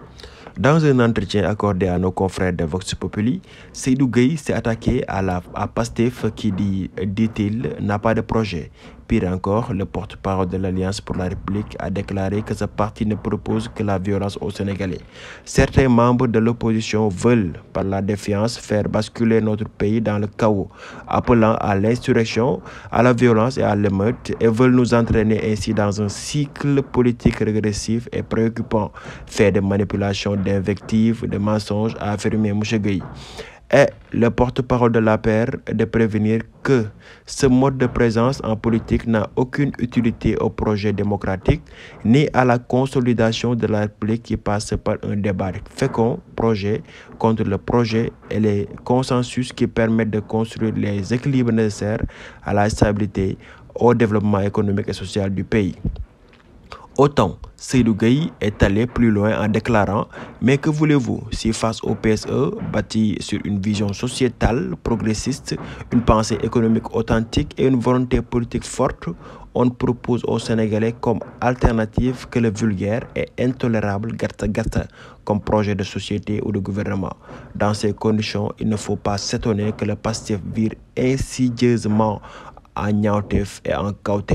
Dans un entretien accordé à nos confrères de Vox Populi, Seydou Gueye s'est attaqué à Pastef qui dit-il, n'a pas de projet. Pire encore, le porte-parole de l'Alliance pour la République a déclaré que ce parti ne propose que la violence aux Sénégalais. Certains membres de l'opposition veulent, par la défiance, faire basculer notre pays dans le chaos, appelant à l'insurrection, à la violence et à l'émeute, et veulent nous entraîner ainsi dans un cycle politique régressif et préoccupant, fait de manipulation, d'invectives, de mensonges, a affirmé M. Gueye. Et le porte-parole de l'APR de prévenir que ce mode de présence en politique n'a aucune utilité au projet démocratique ni à la consolidation de la République qui passe par un débat fécond contre le projet et les consensus qui permettent de construire les équilibres nécessaires à la stabilité, au développement économique et social du pays. Autant, Seydou Gueye est allé plus loin en déclarant « Mais que voulez-vous si face au PSE, bâti sur une vision sociétale, progressiste, une pensée économique authentique et une volonté politique forte, on propose aux Sénégalais comme alternative que le vulgaire et intolérable Garta comme projet de société ou de gouvernement. Dans ces conditions, il ne faut pas s'étonner que le Pastef vire insidieusement en ñaawteef et en cautèle. »